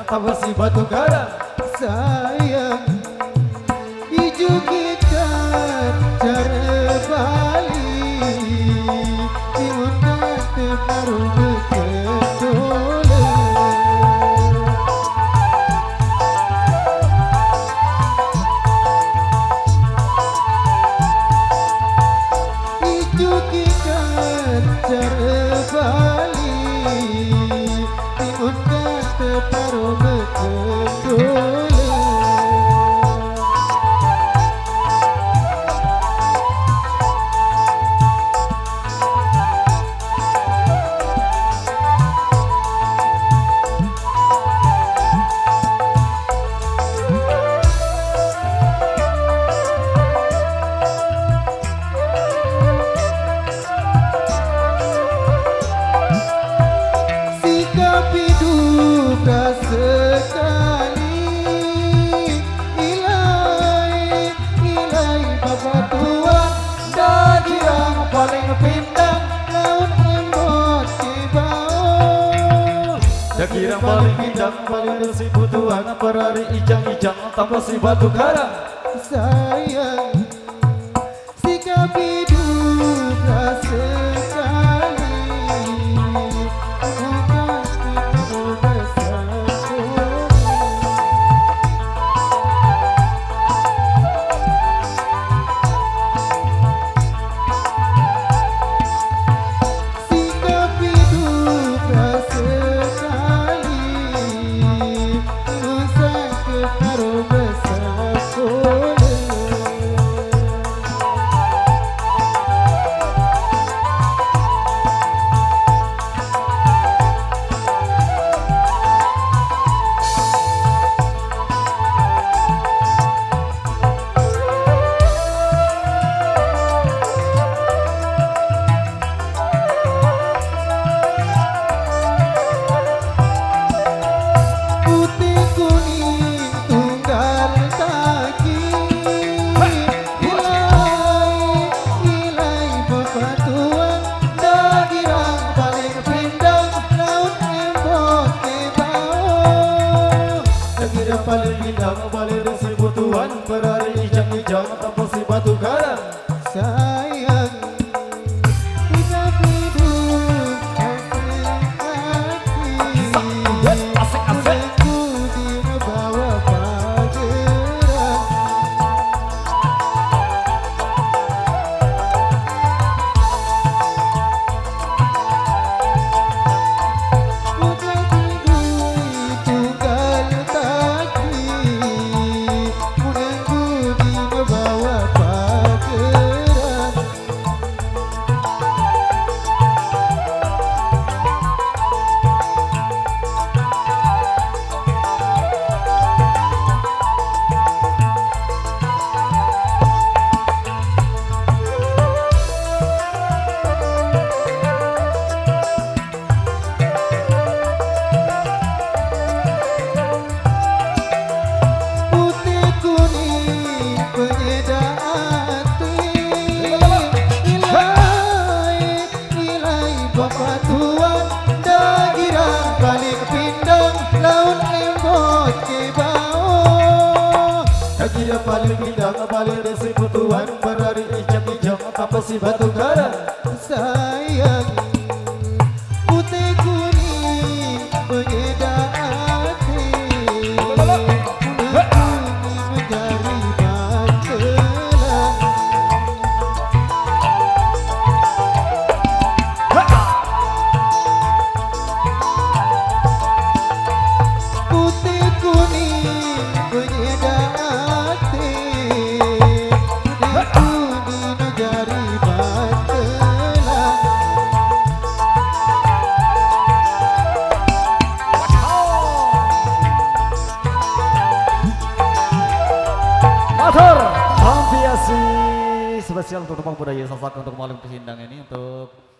tanpa si batu karang. Sayang hijau kita cara Bali timun kate baru berkedole hijau kita cara Bali timun kate baru berkedole. Duka sekali ilai bapak tua dagirang paling pindang laut embot di bawah Dagirang paling pindang paling resi butuhan perari ijang-ijang tanpa si batu karang. sayang sikap duka sekali paling pindang paling resi butuhan perari ijang-ijang tanpa si batu karang. sayang sikap hidup Asik-asik di bawah pageran bukan hidup tunggal taki menunggu di bawah pageran. Putih kuning penyeda hati ilai bapak tua dagirang balik pindang laut embot ke bawah Dagirang paling pindang paling resi butuhan perari ijang-ijang tanpa si batu karang. sayang putih kuning penyeda hati menjadi bantelan putih kuning penyeda hati kuning menjadi bantelan. Matur, ampiasi spesial untuk Tepang Budaya Sasak untuk malam kesindang ini untuk